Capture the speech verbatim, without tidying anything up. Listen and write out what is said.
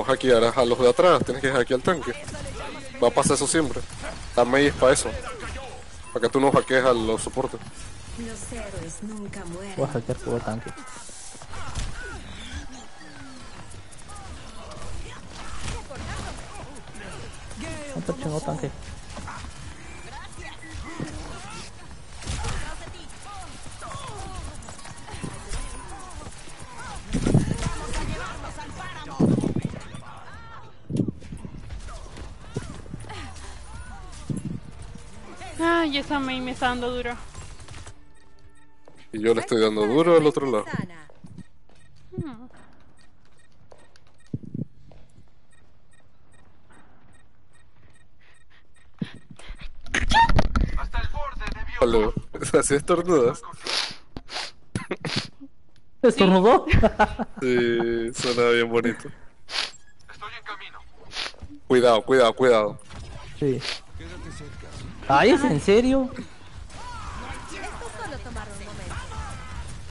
hackear a los de atrás, tienes que hackear al tanque. Va a pasar eso siempre. La Mei es para eso. Para que tú no hackees a los soportes. Los héroes nunca mueren. Voy a hackear por tanque. ¿Cuánto chingo tanque? Ay, esa main me está dando duro. Y yo le estoy dando duro al otro lado. Hmm. Vale, así estornudas. ¿Estornudó? Sí, suena bien bonito. Cuidado, cuidado, cuidado. Sí. Ay, ¿es en serio? Esto solo tomará un momento.